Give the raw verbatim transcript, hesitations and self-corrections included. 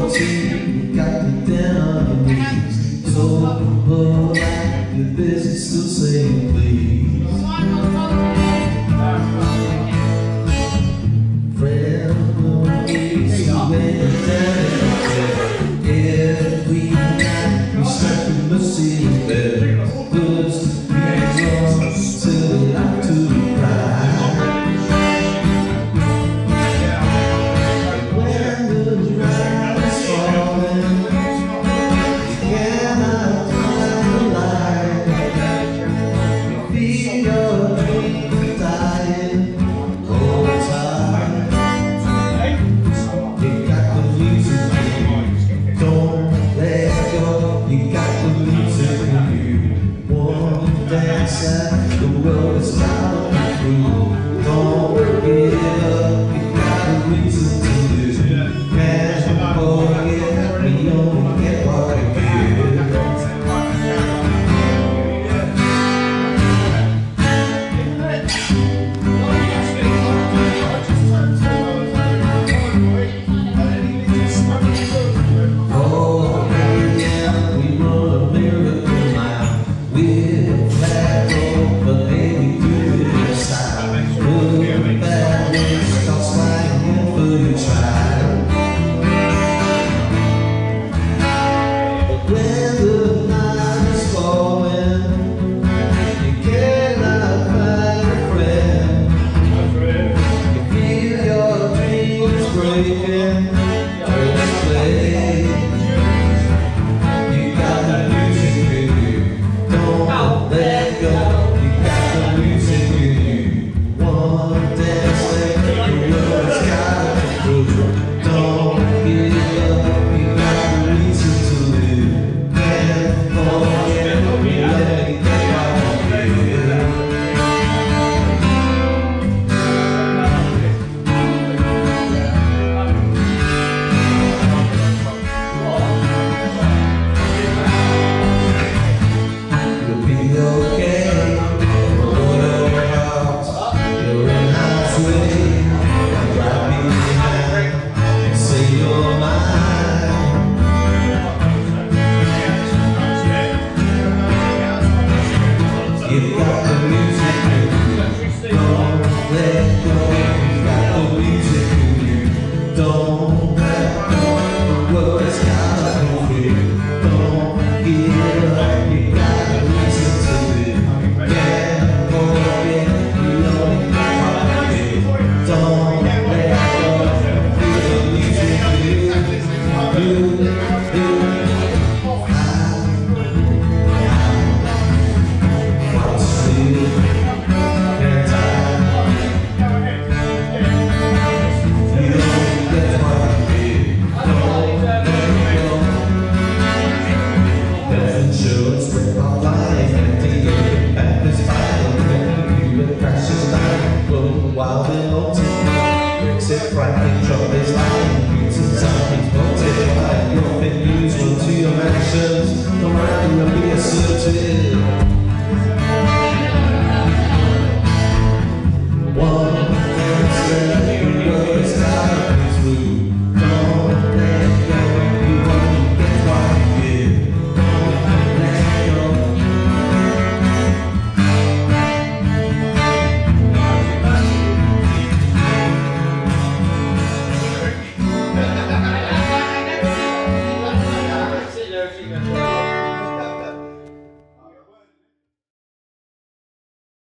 fourteen, got me down on your knees. So polite, you're busy still saying please. Friend, won't be so many times. Every night we start to the seabed. First, we exhaust till we like to cry. The world is out of through. Don't give up, you got a reason to live. Can't forget, we only get what we Oh, yeah, we run a miracle now. We're glad. But baby, do it inside. Good, bad, stop sliding for you try. But when the night is falling, you cannot find a friend. You feel your dreams breaking. Just play. You got the music in you. Don't let go. You've got the music in you, don't let go. You've got the music in you, don't let go. The world is